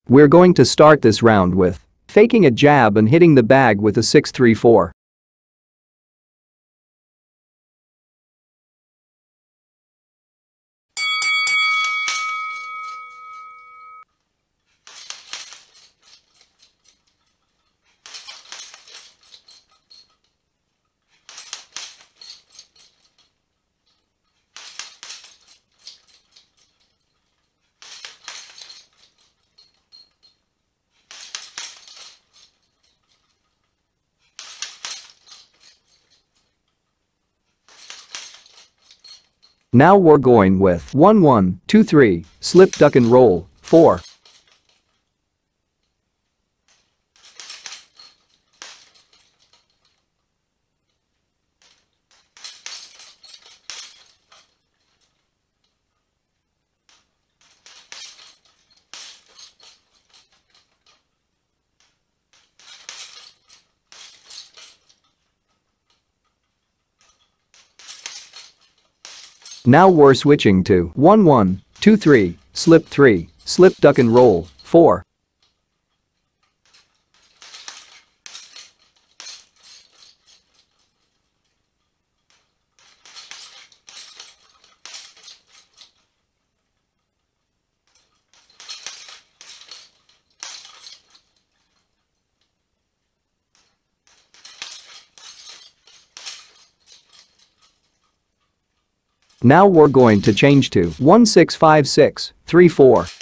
We're going to start this round with faking a jab and hitting the bag with a 6-3-4. Now we're going with 1-1-2-3, slip duck and roll, 4. Now we're switching to 1-1-2-3, slip 3, slip duck and roll, 4. Now we're going to change to 1-6-5-6, 3-4.